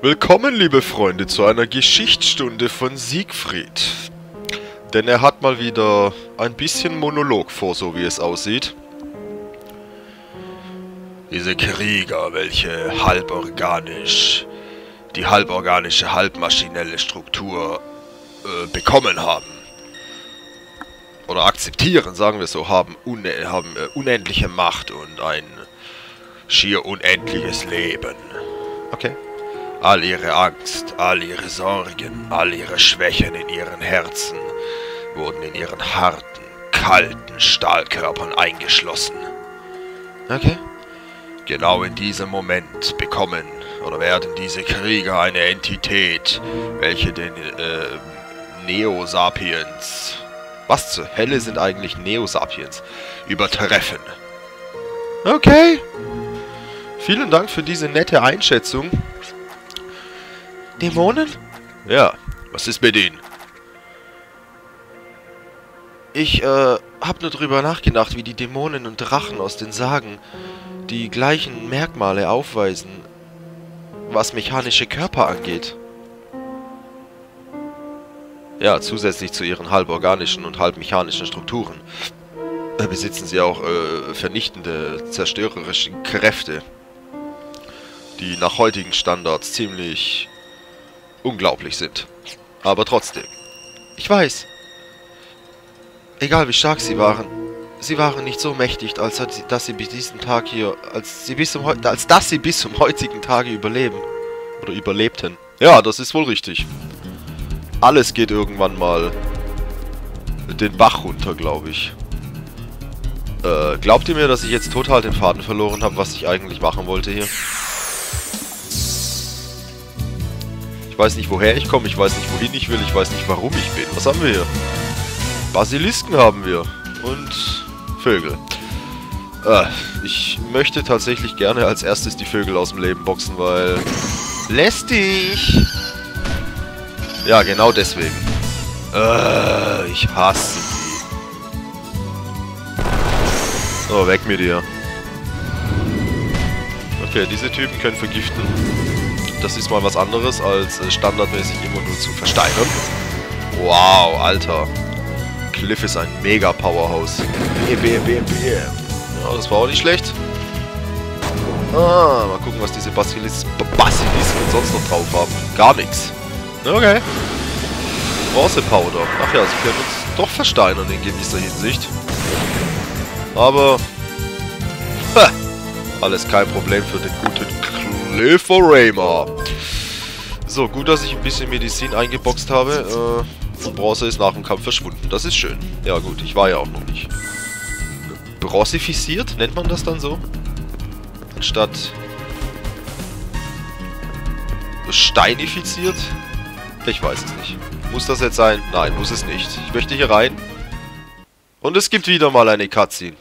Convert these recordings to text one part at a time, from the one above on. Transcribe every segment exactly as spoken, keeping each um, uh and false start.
Willkommen, liebe Freunde, zu einer Geschichtsstunde von Siegfried. Denn er hat mal wieder ein bisschen Monolog vor, so wie es aussieht. Diese Krieger, welche halborganisch, die halborganische, halbmaschinelle Struktur äh, bekommen haben. Oder akzeptieren, sagen wir so, haben, une haben äh, unendliche Macht und ein schier unendliches Leben. Okay. All ihre Angst, all ihre Sorgen, all ihre Schwächen in ihren Herzen wurden in ihren harten, kalten Stahlkörpern eingeschlossen. Okay. Genau in diesem Moment bekommen oder werden diese Krieger eine Entität, welche den äh, Neo-Sapiens, was zur Hölle sind eigentlich Neo-Sapiens, übertreffen. Okay. Vielen Dank für diese nette Einschätzung. Dämonen? Ja, was ist mit ihnen? Ich, äh, hab nur drüber nachgedacht, wie die Dämonen und Drachen aus den Sagen die gleichen Merkmale aufweisen, was mechanische Körper angeht. Ja, zusätzlich zu ihren halborganischen und halbmechanischen Strukturen äh, besitzen sie auch äh, vernichtende, zerstörerische Kräfte, die nach heutigen Standards ziemlich unglaublich sind. Aber trotzdem. Ich weiß. Egal wie stark sie waren, sie waren nicht so mächtig, als dass sie bis diesen Tag hier, als sie bis zum als dass sie bis zum heutigen Tage überleben. Oder überlebten. Ja, das ist wohl richtig. Alles geht irgendwann mal den Bach runter, glaube ich. Äh, glaubt ihr mir, dass ich jetzt total den Faden verloren habe, was ich eigentlich machen wollte hier? Ich weiß nicht, woher ich komme, ich weiß nicht, wohin ich will, ich weiß nicht, warum ich bin. Was haben wir hier? Basilisken haben wir. Und Vögel. Äh, ich möchte tatsächlich gerne als erstes die Vögel aus dem Leben boxen, weil... Lästig! Ja, genau deswegen. Äh, ich hasse sie. So, weg mit dir. Okay, diese Typen können vergiften. Das ist mal was anderes, als äh, standardmäßig immer nur zu versteinern. Wow, Alter. Cliff ist ein Mega-Powerhouse. Bam, bam, bam, bam. Ja, das war auch nicht schlecht. Ah, mal gucken, was diese Basilis Basilisken sonst noch drauf haben. Gar nichts. Okay. Bronze-Powder. Ach ja, sie können uns doch versteinern in gewisser Hinsicht. Aber... Ha, alles kein Problem für den guten Cliff-O-Rama. So, gut, dass ich ein bisschen Medizin eingeboxt habe. Äh, Bronze ist nach dem Kampf verschwunden. Das ist schön. Ja gut, ich war ja auch noch nicht. Bronzifisiert? Nennt man das dann so? Anstatt... steinifiziert? Ich weiß es nicht. Muss das jetzt sein? Nein, muss es nicht. Ich möchte hier rein. Und es gibt wieder mal eine Cutscene.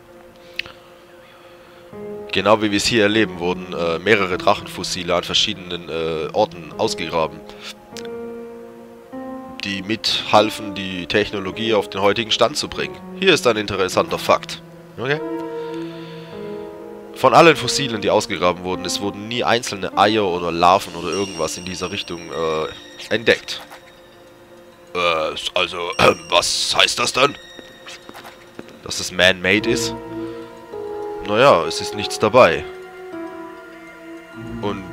Genau wie wir es hier erleben, wurden äh, mehrere Drachenfossile an verschiedenen äh, Orten ausgegraben, die mithalfen, die Technologie auf den heutigen Stand zu bringen. Hier ist ein interessanter Fakt. Okay? Von allen Fossilen, die ausgegraben wurden, es wurden nie einzelne Eier oder Larven oder irgendwas in dieser Richtung äh, entdeckt. Äh, also, äh, was heißt das dann? Dass es man-made ist? Naja, es ist nichts dabei. Und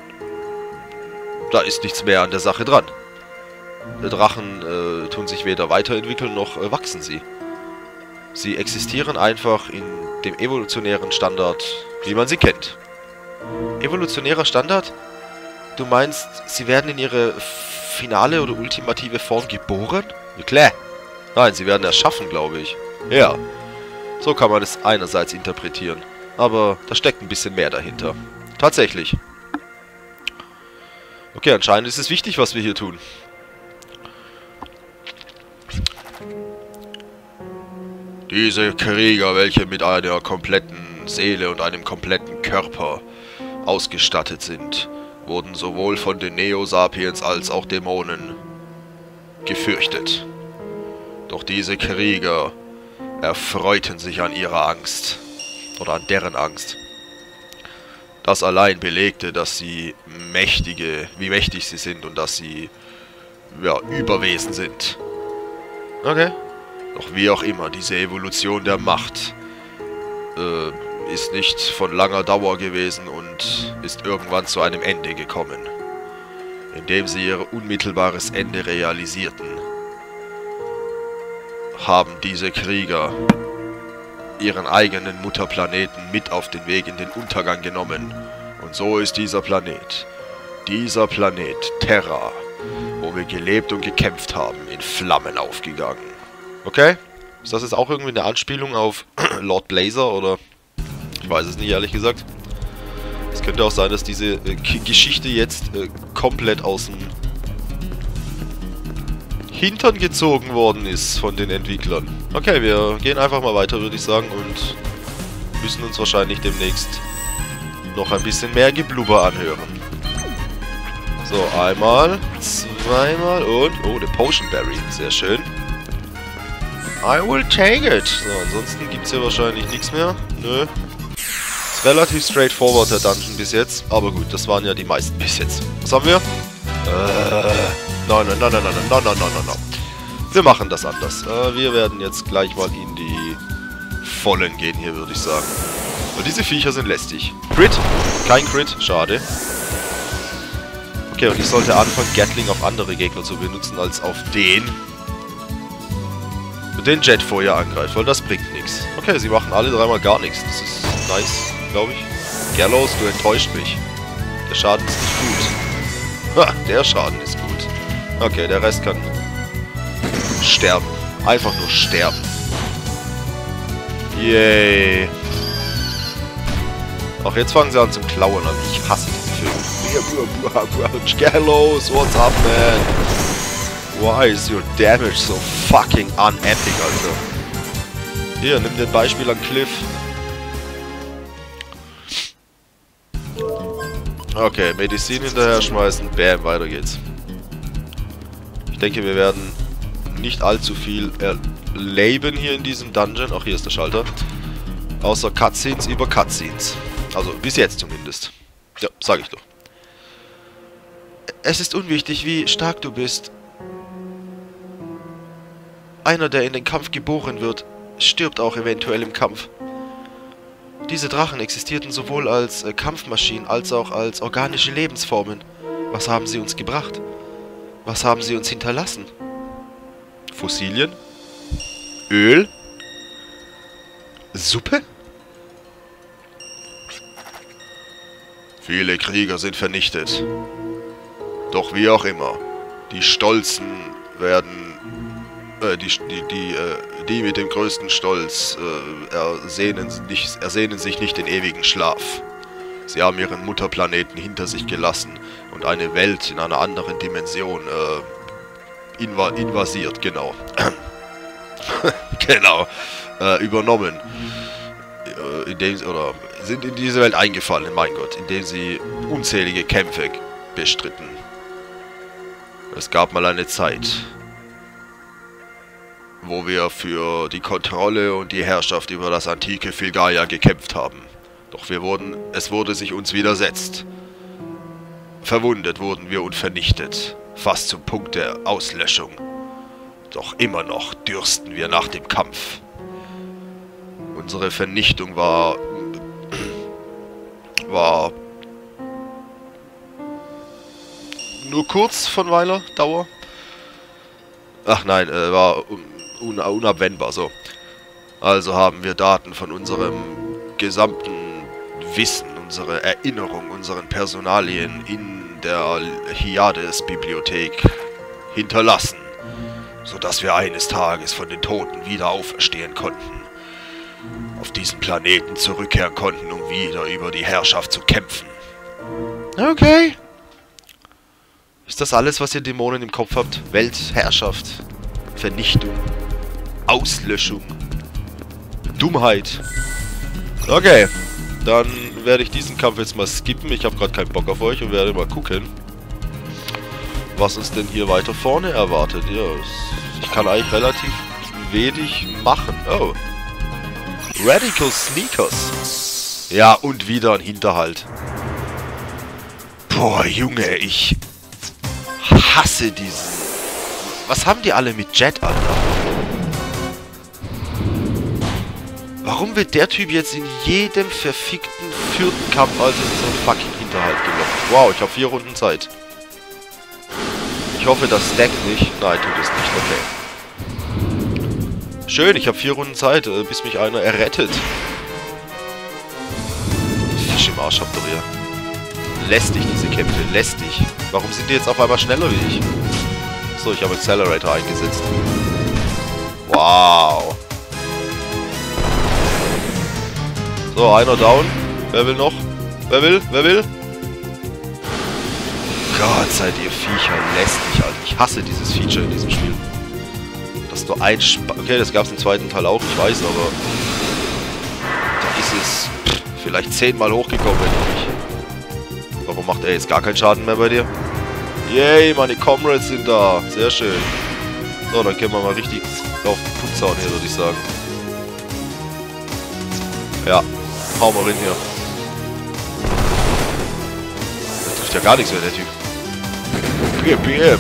da ist nichts mehr an der Sache dran. Die Drachen äh, tun sich weder weiterentwickeln, noch äh, wachsen sie. Sie existieren einfach in dem evolutionären Standard, wie man sie kennt. Evolutionärer Standard? Du meinst, sie werden in ihre finale oder ultimative Form geboren? Ja, klar. Nein, sie werden erschaffen, glaube ich. Ja. So kann man es einerseits interpretieren, aber da steckt ein bisschen mehr dahinter. Tatsächlich. Okay, anscheinend ist es wichtig, was wir hier tun. Diese Krieger, welche mit einer kompletten Seele und einem kompletten Körper ausgestattet sind, wurden sowohl von den Neo-Sapiens als auch Dämonen gefürchtet. Doch diese Krieger erfreuten sich an ihrer Angst. Oder an deren Angst. Das allein belegte, dass sie mächtige, wie mächtig sie sind und dass sie, ja, Überwesen sind. Okay. Doch wie auch immer, diese Evolution der Macht äh, ist nicht von langer Dauer gewesen und ist irgendwann zu einem Ende gekommen, indem sie ihr unmittelbares Ende realisierten, haben diese Krieger ihren eigenen Mutterplaneten mit auf den Weg in den Untergang genommen. Und so ist dieser Planet, dieser Planet Terra, wo wir gelebt und gekämpft haben, in Flammen aufgegangen. Okay? Ist das jetzt auch irgendwie eine Anspielung auf Lord Blazer oder... Ich weiß es nicht, ehrlich gesagt. Es könnte auch sein, dass diese äh, Geschichte jetzt äh, komplett aus dem Hintern gezogen worden ist von den Entwicklern. Okay, wir gehen einfach mal weiter, würde ich sagen, und müssen uns wahrscheinlich demnächst noch ein bisschen mehr Geblubber anhören. So, einmal, zweimal und... Oh, eine Potion Berry. Sehr schön. I will take it. So, ansonsten gibt es hier wahrscheinlich nichts mehr. Nö. Ist relativ straightforward, der Dungeon bis jetzt. Aber gut, das waren ja die meisten bis jetzt. Was haben wir? Äh... Nein, nein, nein, nein, nein, nein, nein, nein, nein. Wir machen das anders. Äh, wir werden jetzt gleich mal in die Vollen gehen hier, würde ich sagen. Weil diese Viecher sind lästig. Crit? Kein Crit. Schade. Okay, und ich sollte anfangen, Gatling auf andere Gegner zu benutzen, als auf den, den Jetfeuer angreift, weil das bringt nichts. Okay, sie machen alle dreimal gar nichts. Das ist nice, glaube ich. Gallows, du enttäuscht mich. Der Schaden ist nicht gut. Ha, der Schaden ist gut. Okay, der Rest kann sterben. Einfach nur sterben. Yay. Auch jetzt fangen sie an zum Klauen an. Ich hasse diese Filme. Gallows, what's up, man? Why is your damage so fucking unepic, Alter? Hier, nimm den Beispiel an Cliff. Okay, Medizin hinterher schmeißen. Bam, weiter geht's. Ich denke, wir werden nicht allzu viel erleben hier in diesem Dungeon. Ach, hier ist der Schalter. Außer Cutscenes über Cutscenes. Also, bis jetzt zumindest. Ja, sag ich doch. Es ist unwichtig, wie stark du bist. Einer, der in den Kampf geboren wird, stirbt auch eventuell im Kampf. Diese Drachen existierten sowohl als äh, Kampfmaschinen als auch als organische Lebensformen. Was haben sie uns gebracht? Was haben sie uns hinterlassen? Fossilien? Öl? Suppe? Viele Krieger sind vernichtet. Doch wie auch immer, die Stolzen werden... Äh, die, die, die, äh, die mit dem größten Stolz äh, ersehnen, nicht, ersehnen sich nicht den ewigen Schlaf. Sie haben ihren Mutterplaneten hinter sich gelassen und eine Welt in einer anderen Dimension äh, inva invasiert, genau. genau. Äh, übernommen. Äh, indem, oder sind in diese Welt eingefallen, mein Gott, indem sie unzählige Kämpfe bestritten. Es gab mal eine Zeit, wo wir für die Kontrolle und die Herrschaft über das antike Filgaia gekämpft haben. Doch wir wurden, es wurde sich uns widersetzt. Verwundet wurden wir und vernichtet, fast zum Punkt der Auslöschung. Doch immer noch dürsten wir nach dem Kampf. Unsere Vernichtung war... war... nur kurz von Weiler Dauer. Ach nein, äh, war un unabwendbar, so. Also haben wir Daten von unserem gesamten Wissen, unsere Erinnerung, unseren Personalien in der Hyades-Bibliothek hinterlassen, sodass wir eines Tages von den Toten wieder auferstehen konnten, auf diesen Planeten zurückkehren konnten, um wieder über die Herrschaft zu kämpfen. Okay. Ist das alles, was ihr Dämonen im Kopf habt? Weltherrschaft, Vernichtung, Auslöschung, Dummheit. Okay, dann werde ich diesen Kampf jetzt mal skippen. Ich habe gerade keinen Bock auf euch und werde mal gucken, was uns denn hier weiter vorne erwartet. Ja, ich kann eigentlich relativ wenig machen. Oh. Radical Sneakers. Ja, und wieder ein Hinterhalt. Boah, Junge, ich hasse diesen... Was haben die alle mit Jet, Alter? Warum wird der Typ jetzt in jedem verfickten vierten Kampf also in so einen fucking Hinterhalt gelockt? Wow, ich habe vier Runden Zeit. Ich hoffe, das stackt nicht. Nein, tut es nicht. Okay. Schön, ich habe vier Runden Zeit, bis mich einer errettet. Fisch im Arsch habt ihr hier. Lästig, diese Kämpfe. Lästig. Warum sind die jetzt auf einmal schneller wie ich? So, ich habe Accelerator eingesetzt. Wow. So, einer down. Wer will noch? Wer will? Wer will? Gott, seid ihr Viecher lästig, Alter. Ich hasse dieses Feature in diesem Spiel. Dass du ein Sp Okay, das gab es im zweiten Teil auch, ich weiß, aber... Da ist es pff, vielleicht zehnmal hochgekommen, wenn ich nicht... Warum macht er jetzt gar keinen Schaden mehr bei dir? Yay, meine Comrades sind da. Sehr schön. So, dann können wir mal richtig auf den Putz hauen hier, würde ich sagen. Ja, hau mal rein hier. Der trifft ja gar nichts mehr, der Typ. P M, P M.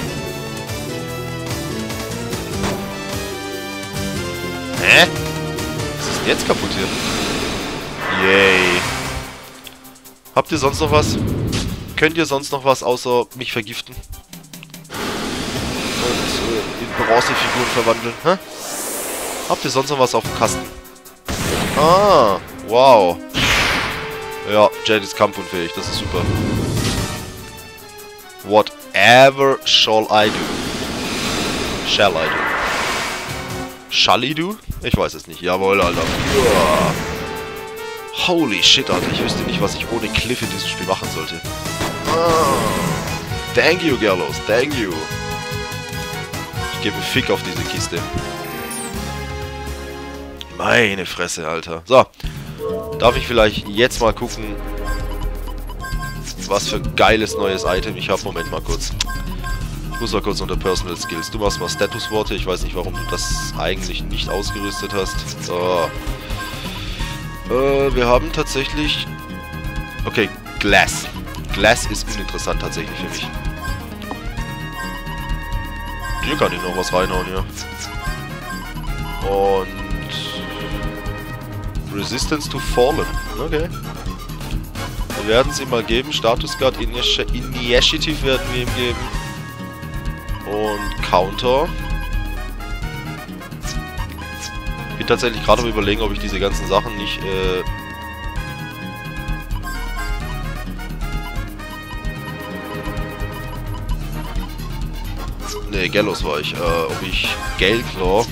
Hä? Was ist denn jetzt kaputt hier? Yay. Habt ihr sonst noch was? Könnt ihr sonst noch was außer mich vergiften? Und äh, in Bronzefiguren verwandeln? Hä? Habt ihr sonst noch was auf dem Kasten? Ah, wow. Ja, Jet ist kampfunfähig, das ist super. Whatever shall I do? Shall I do? Shall I do? Ich weiß es nicht. Jawohl, Alter. Uah. Holy shit, Alter. Ich wüsste nicht, was ich ohne Cliff in diesem Spiel machen sollte. Ah. Thank you, Gallows. Thank you. Ich gebe einen Fick auf diese Kiste. Meine Fresse, Alter. So. Darf ich vielleicht jetzt mal gucken, was für ein geiles neues Item ich habe? Moment mal kurz. Ich muss mal kurz unter Personal Skills. Du machst mal Statusworte. Ich weiß nicht, warum du das eigentlich nicht ausgerüstet hast. So. Äh, wir haben tatsächlich... Okay, Glass. Glass ist uninteressant tatsächlich für mich. Hier kann ich noch was reinhauen, hier. Und... Resistance to Fallen. Okay. Wir werden es ihm mal geben. Status Guard Initi Initiative werden wir ihm geben. Und Counter. Ich bin tatsächlich gerade am Überlegen, ob ich diese ganzen Sachen nicht... Äh ne, Gallows war ich. Äh, ob ich Gale-Claw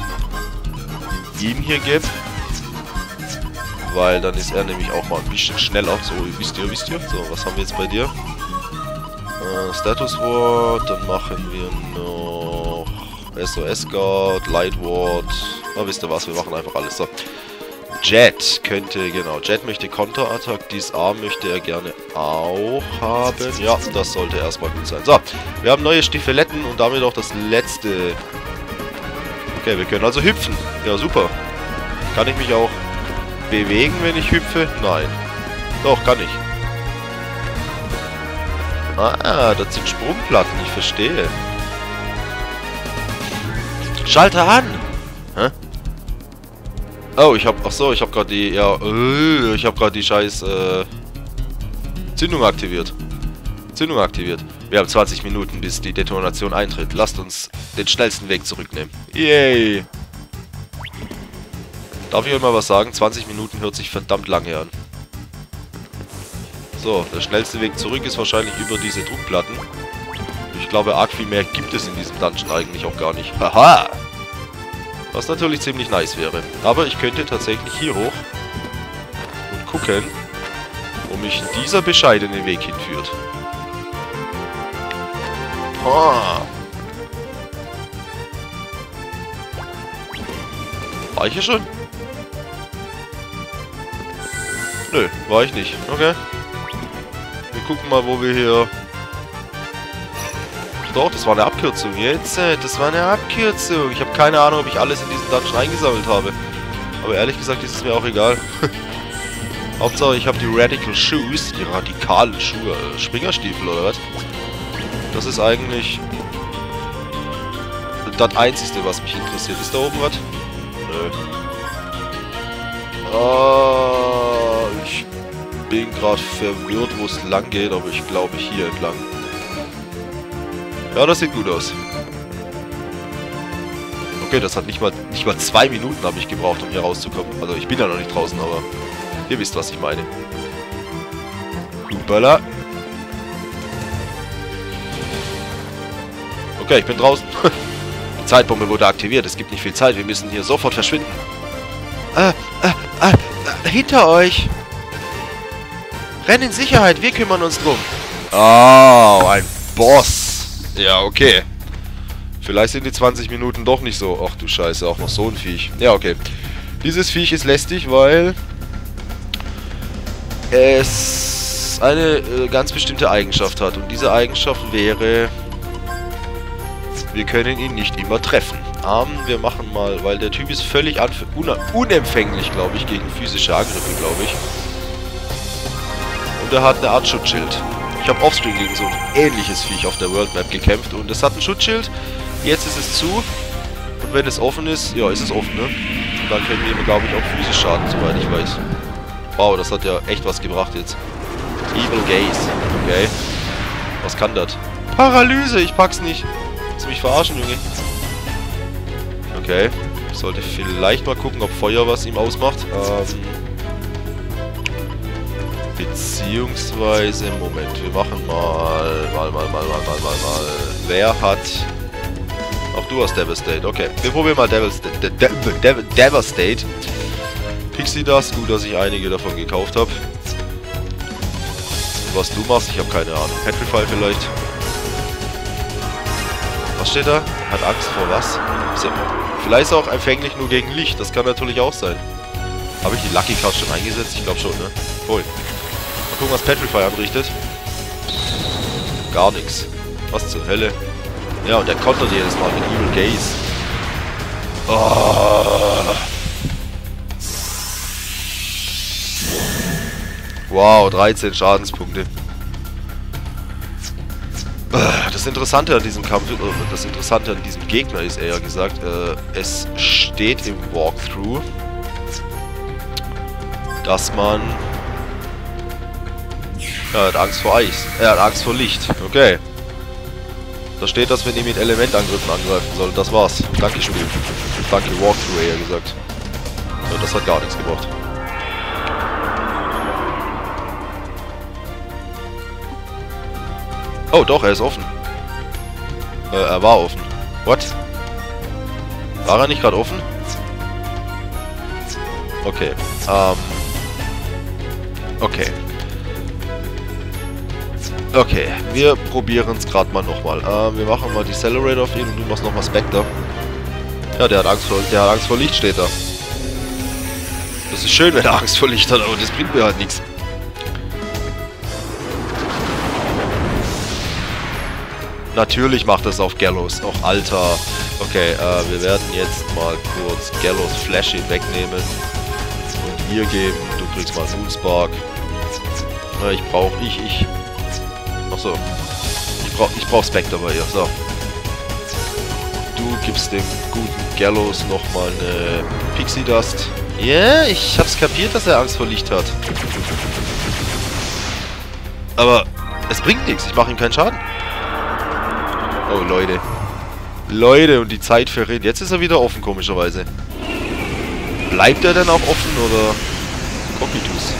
ihm hier gebe. Weil dann ist er nämlich auch mal ein bisschen schneller. So, wisst ihr, wisst ihr? So, was haben wir jetzt bei dir? Äh, Status Ward, dann machen wir noch S O S Guard, Light Ward. Na, wisst ihr was, wir machen einfach alles. So. Jet könnte, genau, Jet möchte Counter-Attack, Disarm möchte er gerne auch haben. Ja, das sollte erstmal gut sein. So, wir haben neue Stiefeletten und damit auch das letzte. Okay, wir können also hüpfen. Ja, super. Kann ich mich auch bewegen, wenn ich hüpfe? Nein. Doch, kann ich. Ah, das sind Sprungplatten, ich verstehe. Schalter an! Hä? Oh, ich hab... Ach so, ich hab gerade die... Ja, äh, ich hab gerade die scheiß... Äh, Zündung aktiviert. Zündung aktiviert. Wir haben zwanzig Minuten, bis die Detonation eintritt. Lasst uns den schnellsten Weg zurücknehmen. Yay! Darf ich euch mal was sagen? zwanzig Minuten hört sich verdammt lange an. So, der schnellste Weg zurück ist wahrscheinlich über diese Druckplatten. Ich glaube, arg viel mehr gibt es in diesem Dungeon eigentlich auch gar nicht. Haha! Was natürlich ziemlich nice wäre. Aber ich könnte tatsächlich hier hoch und gucken, wo mich dieser bescheidene Weg hinführt. Ha! War ich hier schon? Nö, war ich nicht. Okay. Wir gucken mal, wo wir hier... Doch, das war eine Abkürzung. Jetzt, das war eine Abkürzung. Ich habe keine Ahnung, ob ich alles in diesen Dungeon eingesammelt habe. Aber ehrlich gesagt ist es mir auch egal. Hauptsache ich habe die Radical Shoes, die radikalen Schuhe, äh, Springerstiefel oder was? Das ist eigentlich das Einzige, was mich interessiert. Ist da oben was? Nö. Ah, ich bin gerade verwirrt, wo es lang geht, aber ich glaube hier entlang. Ja, das sieht gut aus. Okay, das hat nicht mal, nicht mal zwei Minuten habe ich gebraucht, um hier rauszukommen. Also ich bin ja noch nicht draußen, aber ihr wisst, was ich meine. Hoppala. Okay, ich bin draußen. Die Zeitbombe wurde aktiviert. Es gibt nicht viel Zeit. Wir müssen hier sofort verschwinden. Ah, ah, ah, ah, hinter euch. Renn in Sicherheit. Wir kümmern uns drum. Oh, ein Boss. Ja, okay. Vielleicht sind die zwanzig Minuten doch nicht so. Ach du Scheiße, auch noch so ein Viech. Ja, okay. Dieses Viech ist lästig, weil es eine äh, ganz bestimmte Eigenschaft hat. Und diese Eigenschaft wäre, wir können ihn nicht immer treffen. Ähm, wir machen mal, weil der Typ ist völlig un unempfänglich, glaube ich, gegen physische Angriffe, glaube ich. Und er hat eine Art Schutzschild. Ich habe offscreen gegen so ein ähnliches Viech auf der World Map gekämpft und es hat ein Schutzschild. Jetzt ist es zu. Und wenn es offen ist, ja, ist es offen, ne? Und dann können wir ihm, glaube ich, auch physisch schaden, soweit ich weiß. Wow, das hat ja echt was gebracht jetzt. Evil Gaze. Okay. Was kann das? Paralyse, ich pack's nicht. Willst du mich verarschen, Junge? Okay. Ich sollte vielleicht mal gucken, ob Feuer was ihm ausmacht. Ähm... Beziehungsweise, Moment, wir machen mal, mal, mal, mal, mal, mal, mal, mal. Wer hat... Auch du hast Devastate, okay. Wir probieren mal Devastate. De De De Devastate. Pixie Dust, gut, dass ich einige davon gekauft habe. Was du machst, ich habe keine Ahnung. Petrify vielleicht. Was steht da? Hat Angst vor was? So. Vielleicht ist er auch empfänglich nur gegen Licht, das kann natürlich auch sein. Habe ich die Lucky Card schon eingesetzt? Ich glaube schon, ne? Voll. Mal gucken, was Petrify anrichtet. Gar nichts. Was zur Hölle? Ja, und der kontert jedes Mal mit Evil Gaze. Oh. Wow, dreizehn Schadenspunkte. Das Interessante an diesem Kampf, das Interessante an diesem Gegner ist eher gesagt, äh, es steht im Walkthrough, dass man... Ja, er hat Angst vor Eis. Er hat Angst vor Licht. Okay. Da steht, dass wir ihn mit Elementangriffen angreifen sollen. Das war's. Danke, Spiel. Danke, Walkthrough, eher gesagt. Ja, das hat gar nichts gebracht. Oh, doch, er ist offen. Äh, er war offen. What? War er nicht gerade offen? Okay. Ähm. Okay. Okay, wir probieren es gerade mal nochmal. Ähm, wir machen mal Decelerate auf ihn und du machst nochmal Spectre. Ja, der hat Angst vor, der hat Angst vor Licht, steht da. Das ist schön, wenn er Angst vor Licht hat, aber das bringt mir halt nichts. Natürlich macht das auf Gallows. Och, Alter. Okay, äh, wir werden jetzt mal kurz Gallows Flash wegnehmen. Und ihr geben. Du kriegst mal Moonspark. Na, ich brauch... Ich, ich... Achso. Ich brauch, ich brauch Spectre bei ihr. So. Du gibst dem guten Gallows nochmal eine Pixie Dust. Ja, yeah, ich hab's kapiert, dass er Angst vor Licht hat. Aber es bringt nichts. Ich mache ihm keinen Schaden. Oh, Leute. Leute, und die Zeit verrinnt. Jetzt ist er wieder offen, komischerweise. Bleibt er dann auch offen, oder... Cockpitus?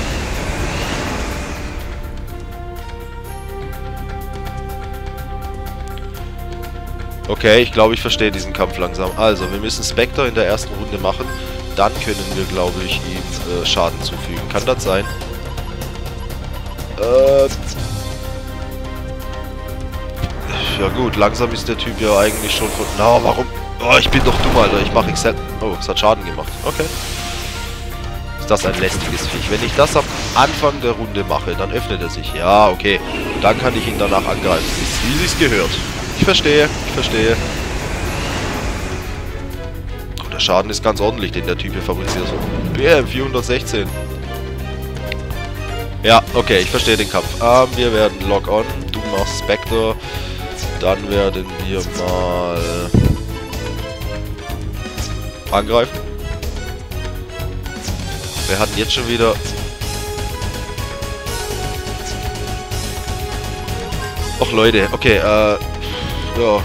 Okay, ich glaube, ich verstehe diesen Kampf langsam. Also, wir müssen Spectre in der ersten Runde machen. Dann können wir, glaube ich, ihm äh, Schaden zufügen. Kann das sein? Äh... Ja gut, langsam ist der Typ ja eigentlich schon von... Na, no, warum? Oh, ich bin doch dumm, Alter. Ich mache Excel... Oh, es hat Schaden gemacht. Okay. Ist das ein lästiges Viech. Wenn ich das am Anfang der Runde mache, dann öffnet er sich. Ja, okay. Dann kann ich ihn danach angreifen. Ist, wie sich's gehört. Ich verstehe, ich verstehe. Oh, der Schaden ist ganz ordentlich, den der Typ hier fabriziert. B M vierhundertsechzehn. Ja, okay, ich verstehe den Kampf. Ähm, wir werden Lock-On, du machst Spectre. Dann werden wir mal angreifen. Wir hatten jetzt schon wieder... Och Leute, okay, äh... ja...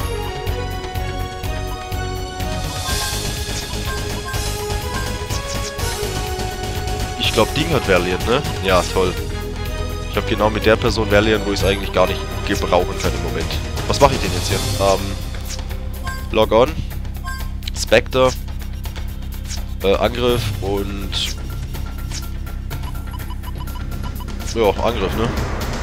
Ich glaube, Ding hat Valiant, ne? Ja, toll. Ich habe genau mit der Person Valiant, wo ich es eigentlich gar nicht gebrauchen kann im Moment. Was mache ich denn jetzt hier? Ähm... Log on. Spectre. Äh, Angriff und... Ja, Angriff, ne?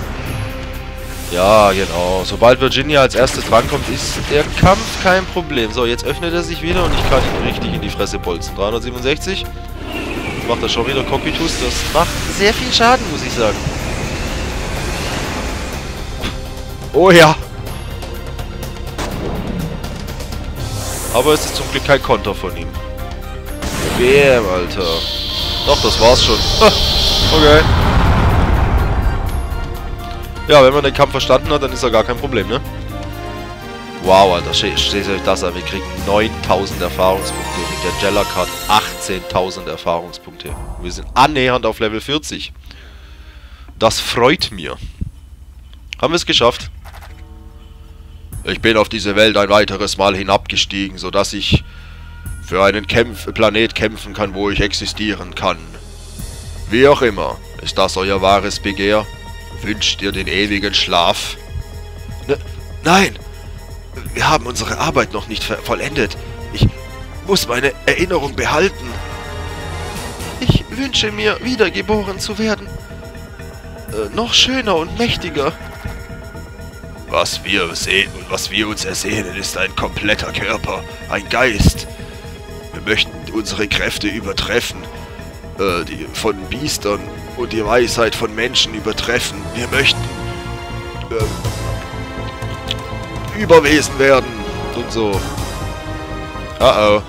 Ja, genau. Sobald Virginia als erstes drankommt, ist der Kampf kein Problem. So, jetzt öffnet er sich wieder und ich kann ihn richtig in die Fresse bolzen. dreihundertsiebenundsechzig. Macht er schon wieder Cocytus. Das macht sehr viel Schaden, muss ich sagen. Oh ja. Aber es ist zum Glück kein Konter von ihm. Bäm, Alter. Doch, das war's schon. Okay. Ja, wenn man den Kampf verstanden hat, dann ist er gar kein Problem, ne? Wow, Alter, steht euch das an. Wir kriegen neuntausend Erfahrungspunkte. Mit der Jellercard achtzehntausend Erfahrungspunkte. Wir sind annähernd auf Level vierzig. Das freut mir. Haben wir es geschafft? Ich bin auf diese Welt ein weiteres Mal hinabgestiegen, sodass ich für einen Kämpf Planet kämpfen kann, wo ich existieren kann. Wie auch immer, ist das euer wahres Begehr? Wünscht ihr den ewigen Schlaf? Ne, nein! Wir haben unsere Arbeit noch nicht vollendet. Ich muss meine Erinnerung behalten. Ich wünsche mir, wiedergeboren zu werden. Äh, noch schöner und mächtiger. Was wir sehen und was wir uns ersehnen, ist ein kompletter Körper, ein Geist. Wir möchten unsere Kräfte übertreffen, äh, die von Biestern und die Weisheit von Menschen übertreffen. Wir möchten äh, Überwesen werden und so. Uh oh.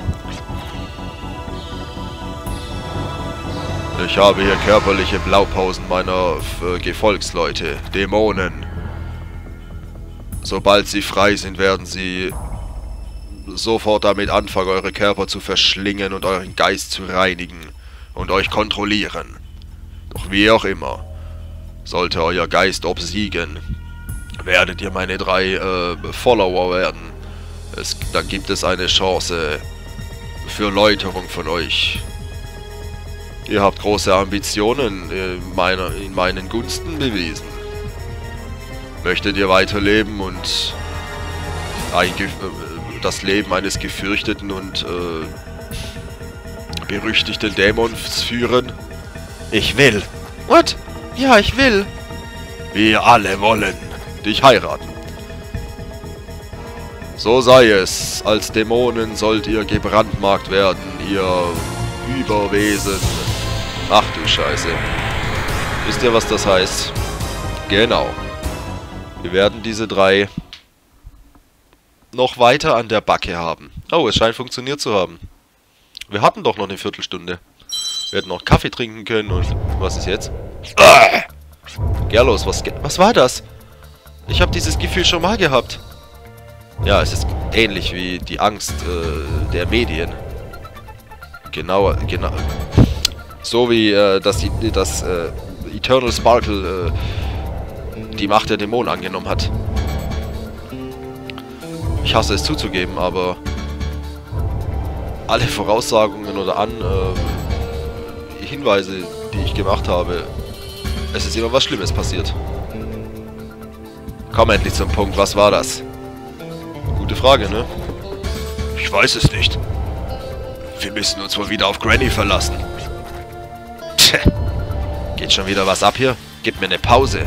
Ich habe hier körperliche Blaupausen meiner äh, Gefolgsleute, Dämonen. Sobald sie frei sind, werden sie sofort damit anfangen, eure Körper zu verschlingen und euren Geist zu reinigen und euch kontrollieren. Doch wie auch immer, sollte euer Geist obsiegen, werdet ihr meine drei äh, Follower werden. Es, dann gibt es eine Chance für Läuterung von euch. Ihr habt große Ambitionen in, meiner, in meinen Gunsten bewiesen. Möchtet ihr weiterleben und ein, das Leben eines gefürchteten und äh, berüchtigten Dämons führen? Ich will. What? Ja, ich will. Wir alle wollen dich heiraten. So sei es. Als Dämonen sollt ihr gebrandmarkt werden, ihr Überwesen. Ach du Scheiße. Wisst ihr, was das heißt? Genau. Wir werden diese drei noch weiter an der Backe haben. Oh, es scheint funktioniert zu haben. Wir hatten doch noch eine Viertelstunde. Wir hätten noch Kaffee trinken können und... Was ist jetzt? Ah! Gerlos, was, was war das? Ich habe dieses Gefühl schon mal gehabt. Ja, es ist ähnlich wie die Angst äh, der Medien. Genauer, genau. So wie äh, dass die, das äh, Eternal Sparkle äh, die Macht der Dämonen angenommen hat. Ich hasse es zuzugeben, aber alle Voraussagungen oder an äh, Hinweise, die ich gemacht habe, es ist immer was Schlimmes passiert. Komm endlich zum Punkt, was war das? Gute Frage, ne? Ich weiß es nicht. Wir müssen uns wohl wieder auf Granny verlassen. Tch. Geht schon wieder was ab hier? Gib mir eine Pause.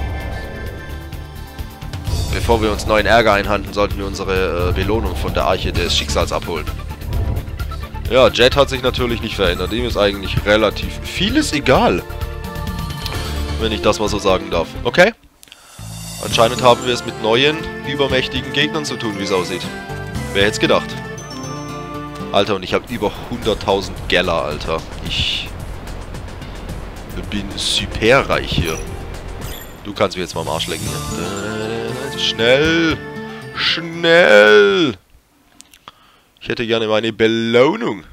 Bevor wir uns neuen Ärger einhandeln, sollten wir unsere äh, Belohnung von der Arche des Schicksals abholen. Ja, Jet hat sich natürlich nicht verändert. Ihm ist eigentlich relativ vieles egal. Wenn ich das mal so sagen darf. Okay? Anscheinend haben wir es mit neuen, übermächtigen Gegnern zu tun, wie es aussieht. Wer hätte es gedacht? Alter, und ich habe über hunderttausend Geller, Alter. Ich... bin superreich hier. Du kannst mir jetzt mal am Arsch lecken. Schnell! Schnell! Ich hätte gerne meine Belohnung.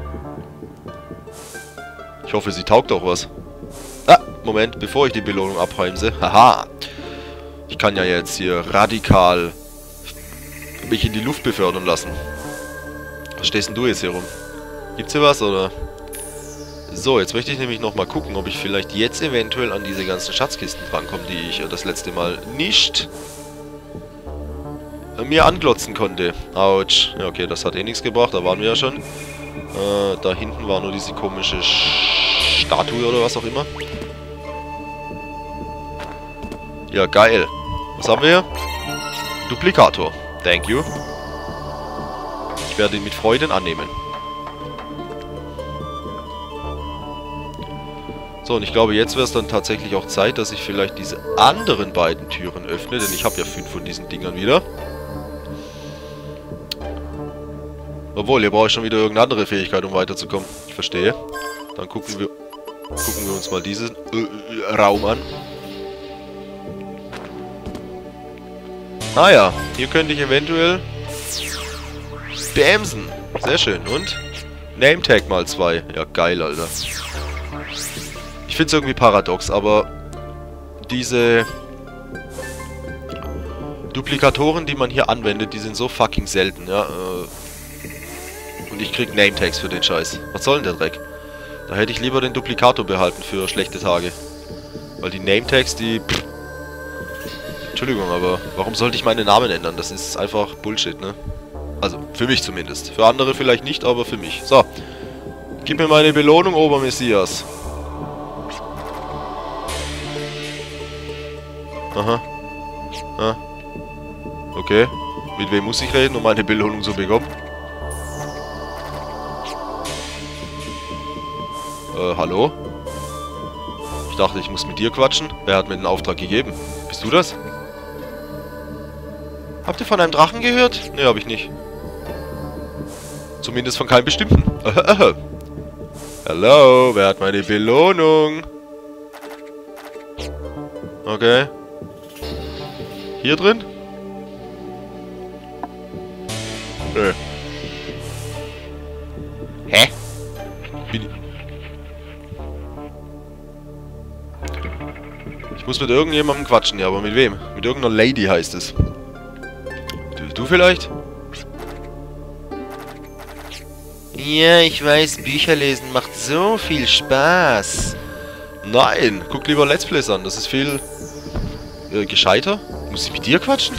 Ich hoffe, sie taugt auch was. Ah, Moment, bevor ich die Belohnung abheimse. Haha! Ich kann ja jetzt hier radikal mich in die Luft befördern lassen. Was stehst denn du jetzt hier rum? Gibt's hier was, oder? So, jetzt möchte ich nämlich nochmal gucken, ob ich vielleicht jetzt eventuell an diese ganzen Schatzkisten drankomme, die ich das letzte Mal nicht mir anglotzen konnte. Autsch. Ja, okay, das hat eh nichts gebracht, da waren wir ja schon. Äh, da hinten war nur diese komische Statue oder was auch immer. Ja, geil. Was haben wir hier? Duplikator. Thank you. Ich werde ihn mit Freuden annehmen. So, und ich glaube, jetzt wäre es dann tatsächlich auch Zeit, dass ich vielleicht diese anderen beiden Türen öffne, denn ich habe ja fünf von diesen Dingern wieder. Obwohl, hier brauche ich schon wieder irgendeine andere Fähigkeit, um weiterzukommen. Ich verstehe. Dann gucken wir, gucken wir uns mal diesen äh, Raum an. Ah ja, hier könnte ich eventuell bämsen. Sehr schön. Und? Nametag mal zwei. Ja, geil, Alter. Ich finde es irgendwie paradox, aber diese Duplikatoren, die man hier anwendet, die sind so fucking selten, ja. Und ich krieg Nametags für den Scheiß. Was soll denn der Dreck? Da hätte ich lieber den Duplikator behalten für schlechte Tage. Weil die Nametags, die... Pff, Entschuldigung, aber warum sollte ich meinen Namen ändern? Das ist einfach Bullshit, ne? Also, für mich zumindest. Für andere vielleicht nicht, aber für mich. So. Gib mir meine Belohnung, Obermessias. Aha. Ah. Okay. Mit wem muss ich reden, um meine Belohnung zu bekommen? Äh, hallo? Ich dachte, ich muss mit dir quatschen. Wer hat mir den Auftrag gegeben? Bist du das? Habt ihr von einem Drachen gehört? Ne, hab ich nicht. Zumindest von keinem bestimmten. Hallo, wer hat meine Belohnung? Okay. Hier drin? Nö. Hä? Bin ich... ich muss mit irgendjemandem quatschen, ja, aber mit wem? Mit irgendeiner Lady heißt es. Du, du vielleicht? Ja, ich weiß, Bücher lesen macht so viel Spaß. Nein, guck lieber Let's Plays an, das ist viel äh, gescheiter. Muss ich mit dir quatschen?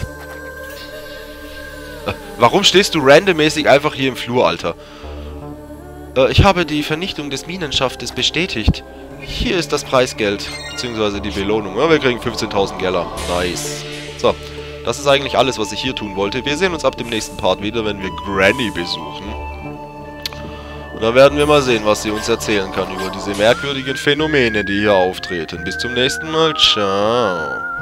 Äh, warum stehst du randommäßig einfach hier im Flur, Alter? Äh, ich habe die Vernichtung des Minenschaftes bestätigt. Hier ist das Preisgeld, beziehungsweise die Belohnung. Ja, wir kriegen fünfzehntausend Geller. Nice. So, das ist eigentlich alles, was ich hier tun wollte. Wir sehen uns ab dem nächsten Part wieder, wenn wir Granny besuchen. Und da werden wir mal sehen, was sie uns erzählen kann über diese merkwürdigen Phänomene, die hier auftreten. Bis zum nächsten Mal. Ciao.